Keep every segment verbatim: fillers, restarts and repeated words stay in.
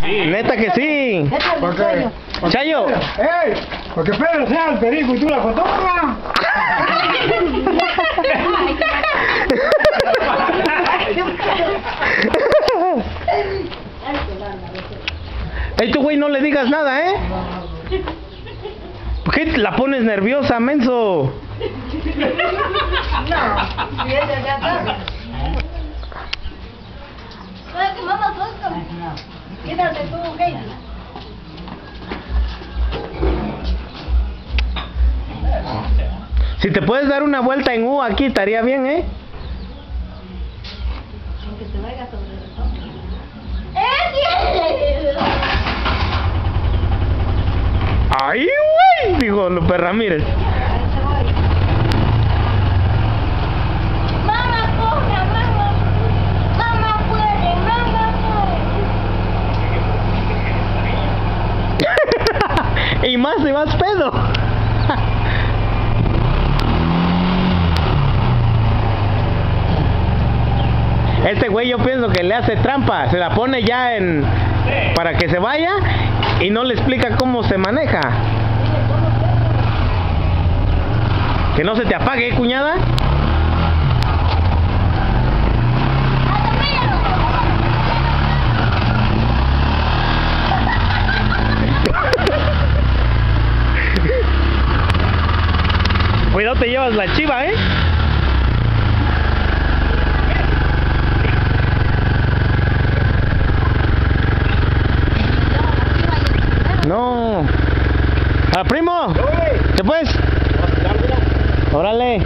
Sí. Neta que sí. Porque, porque, Chayo. ¡Ey! Porque Pedro sea el perico y tú la fotógrafa. Ey, tú güey, no le digas nada, ¿eh? ¿Por qué la pones nerviosa, menso? No, viene de acá. Mamá, suéltame. Quédate tú, Heidi. Si te puedes dar una vuelta en U aquí, estaría bien, ¿eh? Aunque te vaya sobre el fondo. ¡Eh, ¡Ay, güey! Dijo Lupe Ramírez. Mamá, corre, mamá. Mamá puede, mamá puede. Y más si vas pedo. Este güey yo pienso que le hace trampa, se la pone ya en para que se vaya y no le explica cómo se maneja. Que no se te apague, ¿eh, cuñada? Cuidado, te llevas la chiva, ¿eh? No. ¡Ah, primo! ¿Qué pues? Órale.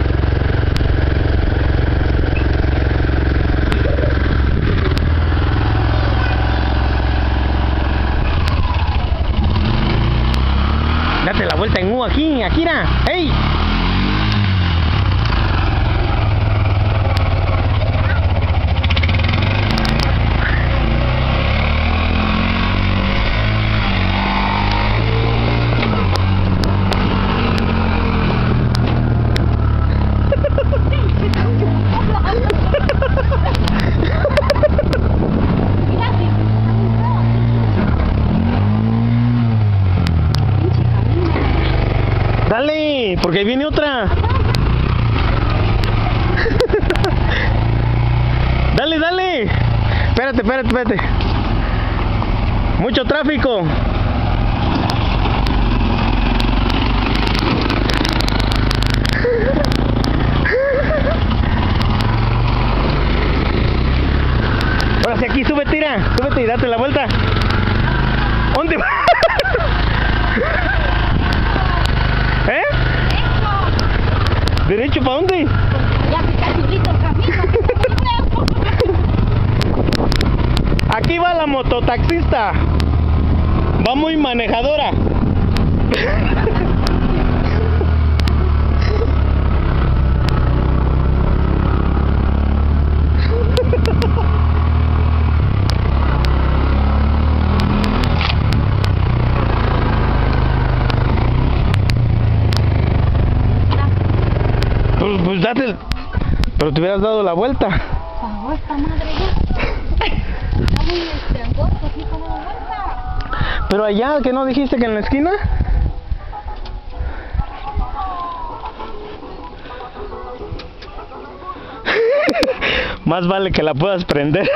Date la vuelta en U aquí, Akira. ¡Ey! Dale, porque ahí viene otra. Dale, dale. Espérate, espérate, espérate. Mucho tráfico. Ahora sí, aquí, sube, tira. Súbete y date la vuelta. ¿Dónde va? ¿Eh? ¿Derecho para dónde? Ya me cachurrito el camino. Aquí va la mototaxista. Va muy manejadora. Pues, pues date, pero te hubieras dado la vuelta. Pagó esta madre ya. Está muy este, angosto aquí para la vuelta. Pero allá, ¿que no dijiste que en la esquina? Más vale que la puedas prender.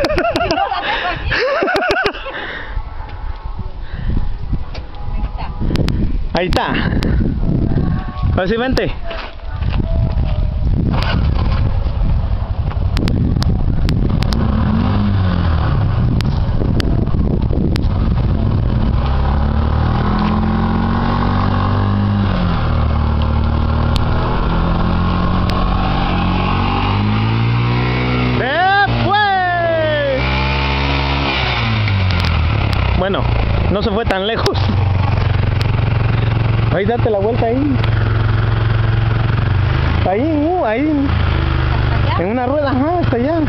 Ahí está. Así, vente. Bueno, no se fue tan lejos. Ahí date la vuelta ahí. Ahí, uh, ahí. En una rueda, ajá, hasta allá.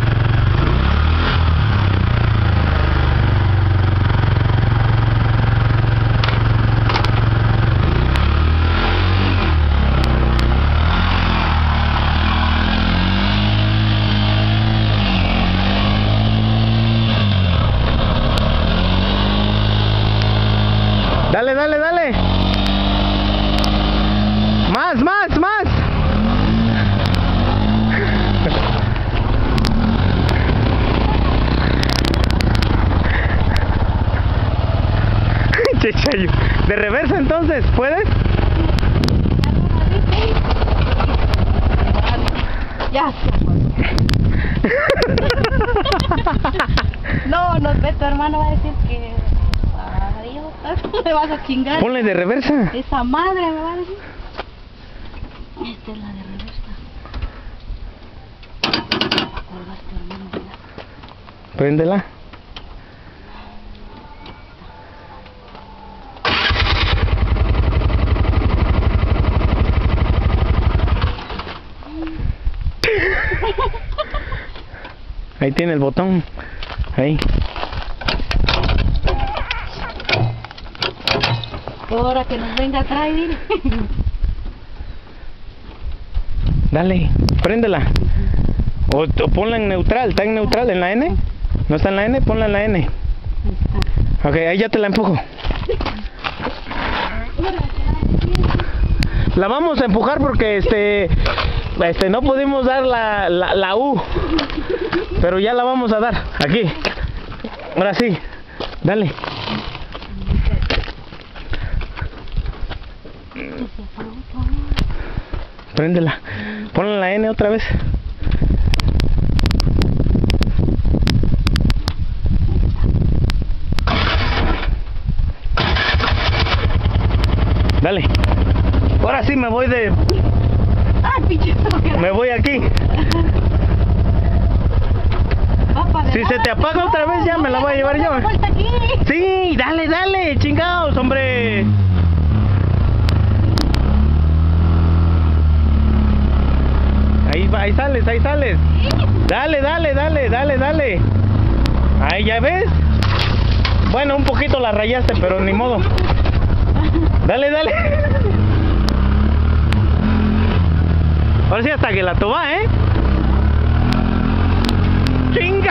dale, dale. Más, más, más. Chechayo. De reversa entonces, ¿puedes? Ya. No, no, ve, tu hermano va a decir que... Adiós, me vas a chingar. Ponle de reversa. Esa madre me va a decir. Esta es la de reversa. ¿Cuál vas tu hermano? Préndela. Ahí tiene el botón. Ahí. Ahora que nos venga atrás, dile. Dale, préndela. O, o ponla en neutral. ¿Está en neutral en la N? ¿No está en la N? Ponla en la N. Ok, ahí ya te la empujo. La vamos a empujar porque este este no pudimos dar la, la, la U. Pero ya la vamos a dar. Aquí. Ahora sí. Dale. Préndela. Ponla en la N otra vez. Dale. Ahora sí me voy de... Ay, pinche. Me voy aquí. Si se te apaga otra vez ya me la voy a llevar yo. Sí, dale, dale, chingados, hombre. Ahí va, ahí sales, ahí sales. Dale, dale, dale, dale, dale. Ahí ya ves. Bueno, un poquito la rayaste, pero ni modo. Dale, dale. Ahora sí hasta que la toba, ¿eh? Chinga.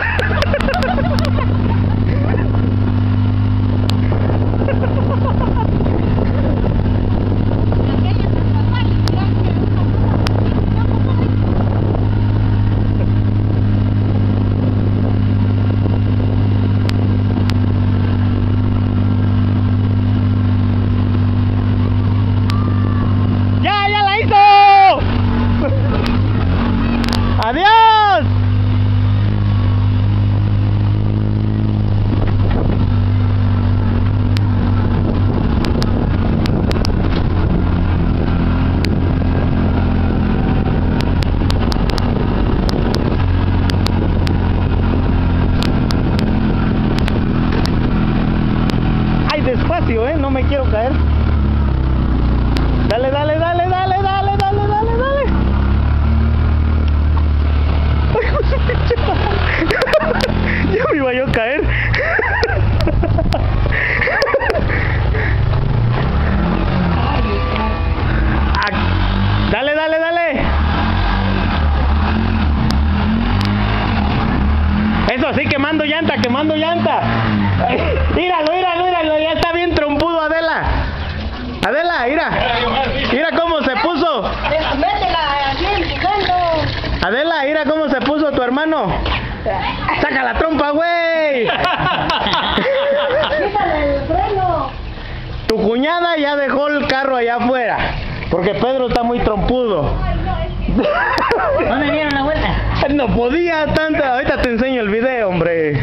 ¡Ya, ya la hizo! ¡Adiós! Ay, despacio, ¿eh? No me quiero caer. Dale, dale, dale, dale, dale, dale, dale, dale. Ay, hijo de su pinche madre. Ya me iba yo a caer. Ah, dale, dale, dale. Eso sí, quemando llanta, quemando llanta. Ay, míralo, míralo, míralo, ya está bien trompudo, Adela. Adela, mira. Mira cómo se puso. Métela aquí empujando. Adela, mira cómo se puso tu hermano. Saca la trompa, güey. Quítale el freno. Tu cuñada ya dejó el carro allá afuera. Porque Pedro está muy trompudo. ¿Dónde dieron la vuelta? No podía tanto. Ahorita te enseño el video, hombre.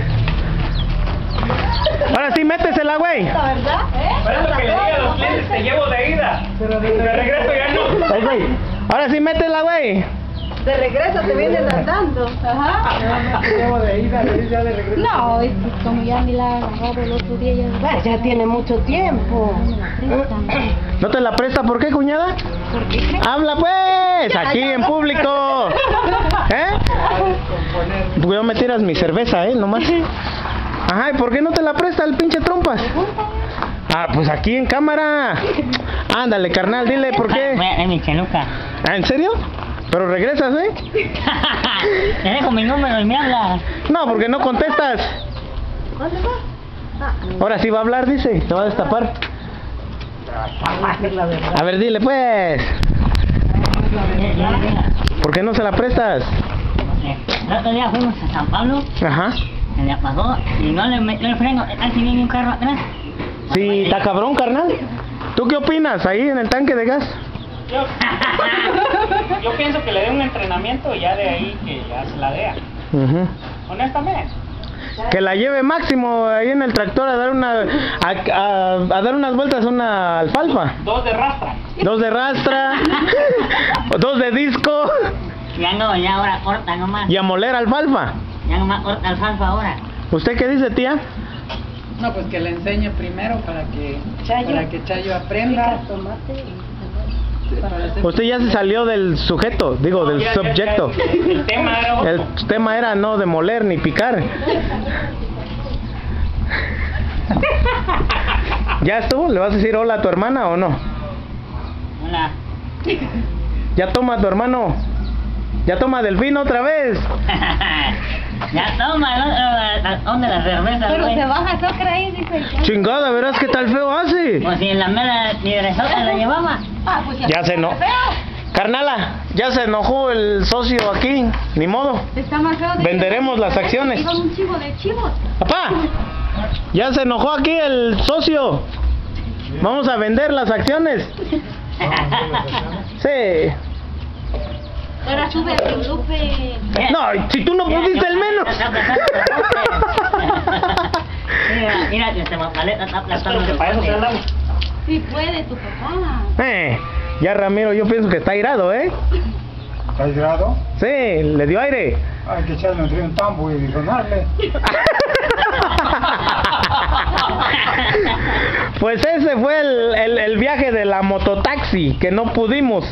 Ahora sí, métesela, güey. ¿Verdad? ¿Eh? Esperando que le diga a los clientes, te llevo de ida. Pero de regreso ya no. Ahí, güey. Ahora sí, métela, güey. De regreso te vienen andando. Ajá. Te llevo de ida, le dice ya de regreso. No, es que como ya me la agarrado el otro día ya... Pues ya tiene mucho tiempo. Me la prestan. ¿No te la presta? ¿Por qué, cuñada? ¿Por qué crees? Habla, pues. Aquí en público. ¿Eh? Cuidado, me tiras mi cerveza, ¿eh? Nomás. Ajá, ¿y por qué no te la presta el pinche trompas? Ah, pues aquí en cámara. Ándale, carnal, dile por Voy qué. a dar mi cheluca. Ah, ¿en serio? Pero regresas, ¿eh? Te dejo mi número y me habla. No, porque no contestas. ¿Dónde va? Ahora sí va a hablar, dice. Te va a destapar. A ver, dile pues. ¿Por qué no se la prestas? El otro día fuimos a San Pablo, Ajá. se le apagó y no le metió el freno, casi viene un carro atrás. Sí, está cabrón, carnal. ¿Tú qué opinas ahí en el tanque de gas? Yo, yo pienso que le dé un entrenamiento y ya de ahí que ya se la vea. Ujú. Honestamente. Que la lleve Máximo ahí en el tractor a dar una a, a, a dar unas vueltas a una alfalfa. Dos de rastra. Dos de rastra, dos de disco Ya no, ya ahora corta nomás. y a moler alfalfa. Ya nomás corta alfalfa ahora. ¿Usted qué dice, tía? No, pues que le enseñe primero para que Chayo. para que Chayo aprenda. Tomate. Para hacer- Usted ya se salió del sujeto, digo, del Ya, ya, ya, subjecto. el, el tema era otro. El tema era no de moler ni picar. ¿Ya estuvo? ¿Le vas a decir hola a tu hermana o no? Hola. Ya toma a tu hermano. Ya toma Delfín otra vez. Ya toma, ¿no? ¿Dónde la cerveza, Pero güey? se baja azúcar ahí, dice. Chingada, verás qué tal feo hace. Pues si en la mera hidresota la llevaba. Ah, pues Ya se no. Carnala, ya se enojó el socio aquí. Ni modo. Está más feo de Venderemos las acciones. Iban un chivo de chivos. Papá, ya se enojó aquí el socio. Vamos a vender las acciones. Sí. Ahora sube el Lupe. No, si tú no pudiste el menos. Mira, mira, que se paleta está aplastando. Pero que para eso se andamos. Sí puede tu papá. Eh, ya Ramiro, yo pienso que está airado, ¿eh? ¿Está aislado? Sí, le dio aire. Hay que echarle entre un tambo y sonarle. Pues ese fue el, el, el viaje de la mototaxi, que no pudimos.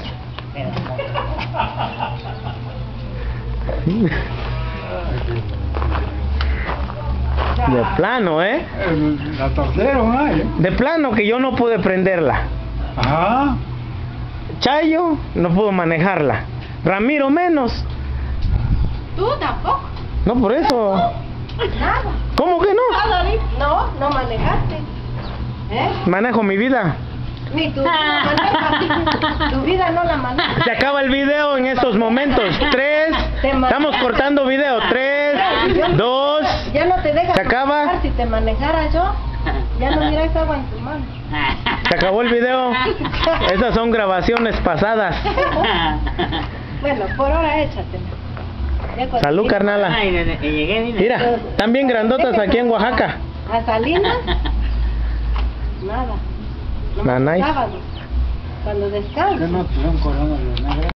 De plano, ¿eh? El- La torcieron, ¿eh? De plano que yo no pude prenderla. Ajá. Chayo no pudo manejarla. Ramiro menos. Tú tampoco. No por eso. Nada. ¿Cómo que no? Ah, David, no, no manejaste. ¿Eh? Manejo mi vida. Ni tu vida manejas. Tu vida no la manejas. Se acaba el video en estos momentos. Tres. Estamos cortando video. Tres, dos. Ya no te dejas ¿Se acaba? manejar. Si te manejara yo, ya no miras agua en tu mano. Se acabó el video. Esas son grabaciones pasadas. Bueno, por ahora échatela. Ya cuando Salud, llegues carnala. Ay, desde que llegué, dile. Mira, están bien grandotas aquí en Oaxaca. A Salinas, nada. No Nanay. sábado. Cuando Que descansas. no son coronas de negras.